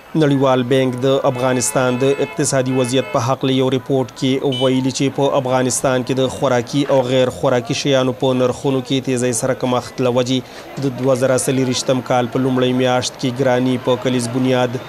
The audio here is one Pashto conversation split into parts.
نړیوال بانک د افغانستان د اقتصادي وضعیت په حق له یو ریپورت کې ویلي چې په افغانستان کې د خوراکي او غیر خوراکي شیانو په نرخونو کې تیزی سره کمښت له وجې د 2023 کال په لومړۍ میاشت کې ګراني په کلیز بنیاد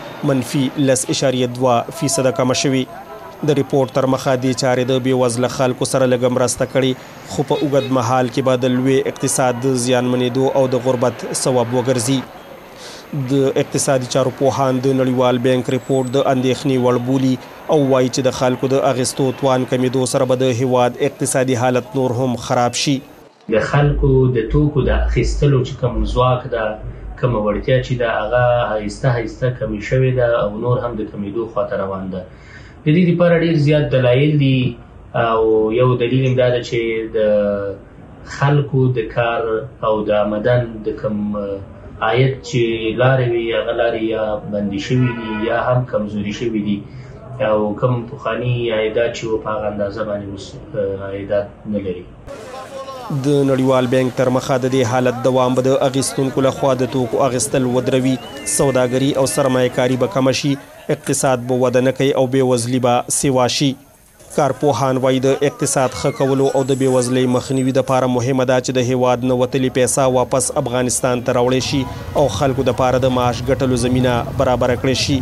-10.2% کمه شوې. د ریپورت تر مخه دې چارې د بېوزله خلکو سره لږ مرسته کړې، خو په اوږد مهال کې به د لوی اقتصاد د زیانمنېدو او د غربت سبب وګرځي. د اقتصادي چارو پوهان د نړیوال بانک ریپورت د اندېښنې وړ بولي او وایي چې د خلکو د اخیستو توان کمیدو سره به د هیواد اقتصادي حالت نور هم خراب شي. د خلکو د توکو د اخیستلو چې کوم ځواک ده، کومه وړتیا چې ده، هغه آهسته کمې شوې ده او نور هم د کمیدو خواته روان ده. د دې لپاره ډېر زیات دلایل دي او یو دلیل هم دا ده چې د خلکو د کار او د آمدن د کوم عاید چې لارې وي هغه لارې یا بندي شوي دي یا هم کمزوري شوي دي او کوم پخواني عایدات چې وو په هغه اندازه باندې اوس عایدات نه لري. د نړیوال بانک تر مخه د دې حالت دوام به د اخیستونکو لخوا د توکو اخیستل ودروي، سوداګري او سرمایه‌کاري به کمه شي، اقتصاد به وده نه کوي او بېوزلي به سیوا شي. کارپوهان وایي د اقتصاد ښه کولو او د بېوزلۍ مخنیوي دپاره مهمه ده چې د هیواد نه وتلې پیسه واپس افغانستان ته راوړی شي او خلکو دپاره د معاش ګټلو زمینه برابره کړې شي.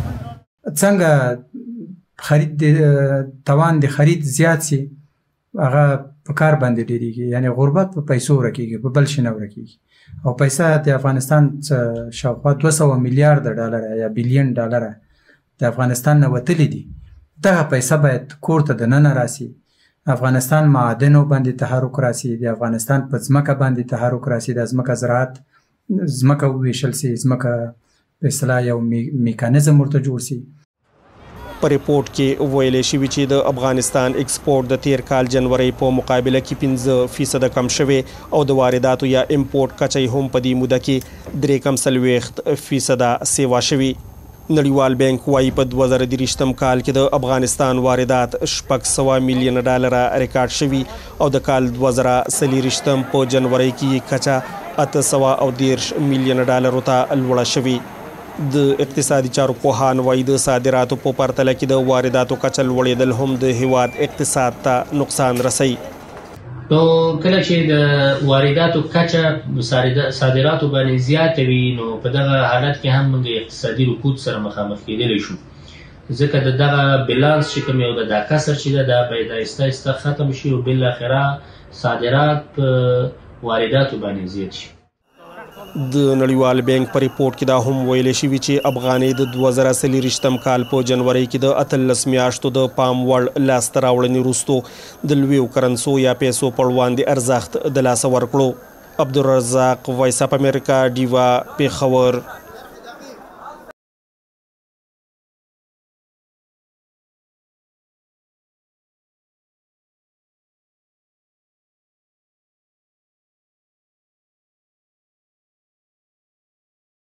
څنګه خرید توان د خرید زیات سي هغه په کار باندې ډېرېږي، یعنی غربت په پیسو ورکېږي، په بل شي نه ورکېږي. او پیسه د افغانستان شاوخوا 200 میلیارد ډالره یا بلیون ډالره د افغانستان نه وتلي دي. دغه پیسه باید کور ته دننه راسي، افغانستان معادنو باندې تحرک راسي، د افغانستان په ځمکه باندې تحرک راسي، د ځمکه زراعت ځمکه وویشل سي، ځمکه په اصطلاح یو میکانیزم ورته جوړ سي. په ریپورت کې ویلې شوي چې د افغانستان ایکسپورټ د تیر کال جنوري په مقابله کې 5% کم شوی او د وارداتو یا امپورټ کچه هم په دې موده کې 3.3% سیوا شوی. نړیوال بانک وایي په 2023 کال کې د افغانستان واردات 600 میلیون ډالره ریکارډ شوي او د کال 2023 په جنوري کې کچه 810 میلیون ډالرو ته لوړه شوې. د اقتصادي چارو پوهان وایي د صادراتو په پرتله کې د وارداتو کچه لوړېدل هم د هیواد اقتصاد ته نقصان رسوي. نو کله چې د وارداتو کچه صادراتو باندې زیاته وي نو په دغه حالت کې هم موږ اقتصادي رکود سره مخامخ کېدلی شو، ځکه د دغه بلانس چې کوم یو د دا کسر چې ده دا باید آهسته ختم شي او بالاخره صادرات په وارداتو باندې زیات شي. د نړیوال بانک په ریپورت کې دا هم ویل شوي چې افغانۍ د 2023 کال په جنوري کې د 18 میاشتو د پام وړ لاسته راوړنې وروسته د لویو کرنسو یا پیسو پر وړاندې ارزښت د لاسه ورکړو. عبدالرزاق، وایس اف امریکا، ډیوا، پېښور.